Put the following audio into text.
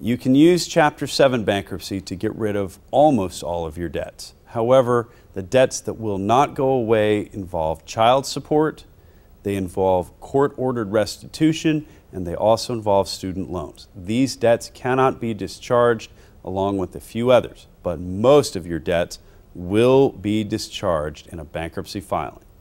You can use Chapter 7 bankruptcy to get rid of almost all of your debts. However, the debts that will not go away involve child support, they involve court-ordered restitution, and they also involve student loans. These debts cannot be discharged along with a few others, but most of your debts will be discharged in a bankruptcy filing.